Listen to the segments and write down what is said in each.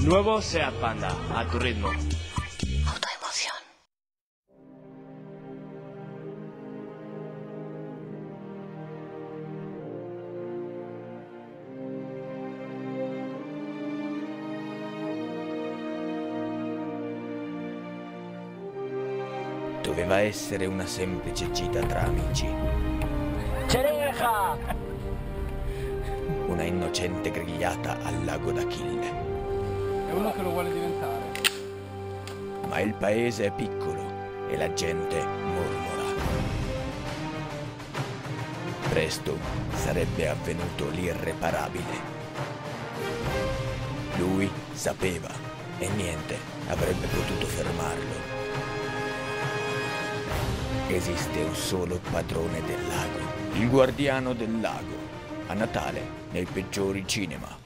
Nuevo Seat Panda, a tu ritmo. Autoemoción. Doveva essere una semplice gita tra amici. Cereja! Una innocente grigliata al lago d'Achille. È uno che lo vuole diventare. Ma il paese è piccolo e la gente mormora. Presto sarebbe avvenuto l'irreparabile. Lui sapeva e niente avrebbe potuto fermarlo. Esiste un solo padrone del lago, il guardiano del lago, a Natale nei peggiori cinema.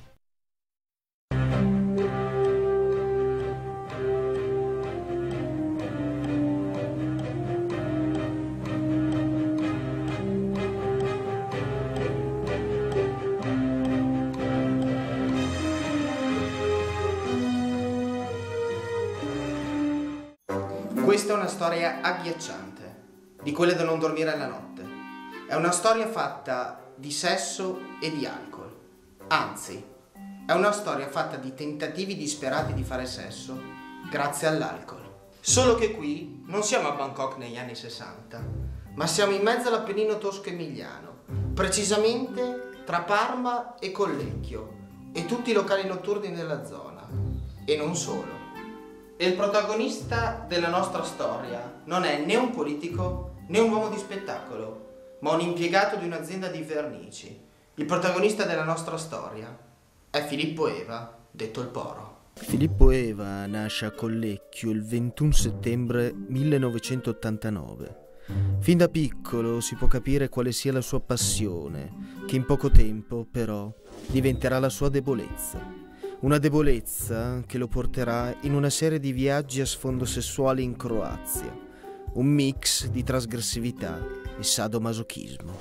Questa è una storia agghiacciante, di quelle da non dormire la notte. È una storia fatta di sesso e di alcol. Anzi, è una storia fatta di tentativi disperati di fare sesso grazie all'alcol. Solo che qui non siamo a Bangkok negli anni 60, ma siamo in mezzo all'Appennino tosco-emiliano, precisamente tra Parma e Collecchio e tutti i locali notturni della zona. E non solo. E il protagonista della nostra storia non è né un politico né un uomo di spettacolo, ma un impiegato di un'azienda di vernici. Il protagonista della nostra storia è Filippo Eva, detto il Poro. Filippo Eva nasce a Collecchio il 21 settembre 1989. Fin da piccolo si può capire quale sia la sua passione, che in poco tempo, però, diventerà la sua debolezza. Una debolezza che lo porterà in una serie di viaggi a sfondo sessuale in Croazia, un mix di trasgressività e sadomasochismo.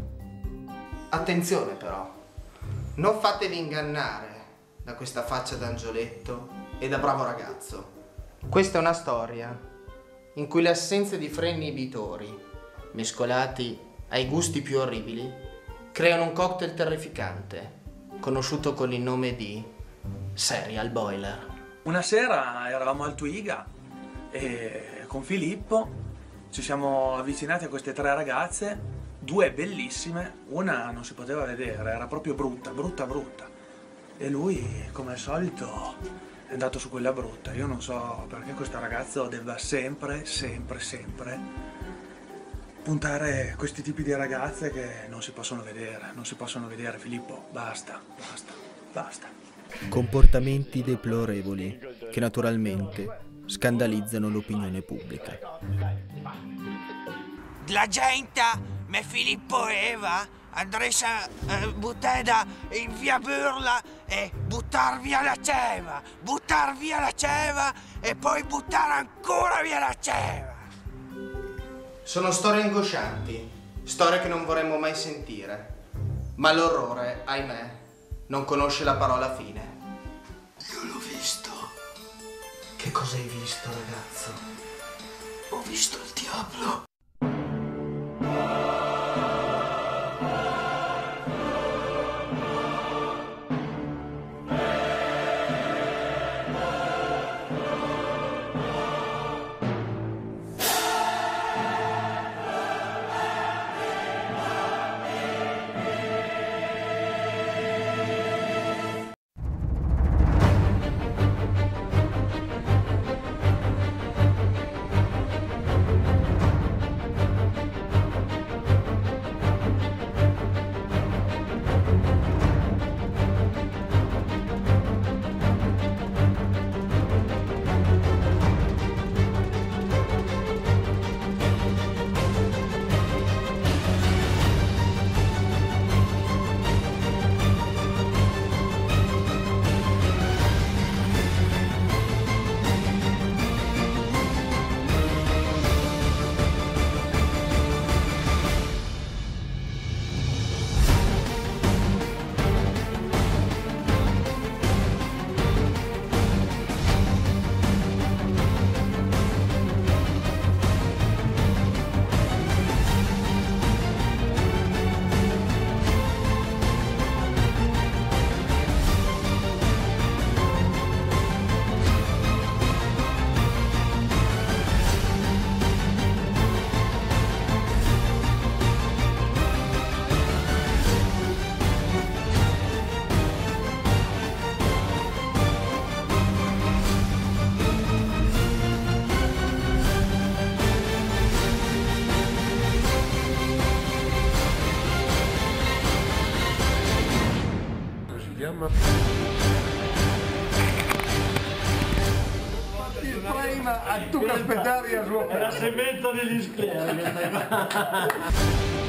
Attenzione però, non fatevi ingannare da questa faccia d'angioletto e da bravo ragazzo. Questa è una storia in cui le assenze di freni inibitori, mescolati ai gusti più orribili, creano un cocktail terrificante, conosciuto con il nome di Serial Boiler. Una sera eravamo al Twiga e con Filippo ci siamo avvicinati a queste tre ragazze, due bellissime, una non si poteva vedere, era proprio brutta. E lui, come al solito, è andato su quella brutta. Io non so perché questo ragazzo debba sempre puntare questi tipi di ragazze che non si possono vedere. Filippo, basta. Comportamenti deplorevoli che naturalmente scandalizzano l'opinione pubblica. La gente, me Filippo Eva, andreste a buttare in via Burla e buttar via la ceva e poi buttare ancora via la ceva. Sono storie angoscianti, storie che non vorremmo mai sentire, ma l'orrore, ahimè, non conosce la parola fine. Io l'ho visto. Che cosa hai visto, ragazzo? Ho visto il diavolo. tu che aspettavi a suo È la semenza degli scleri.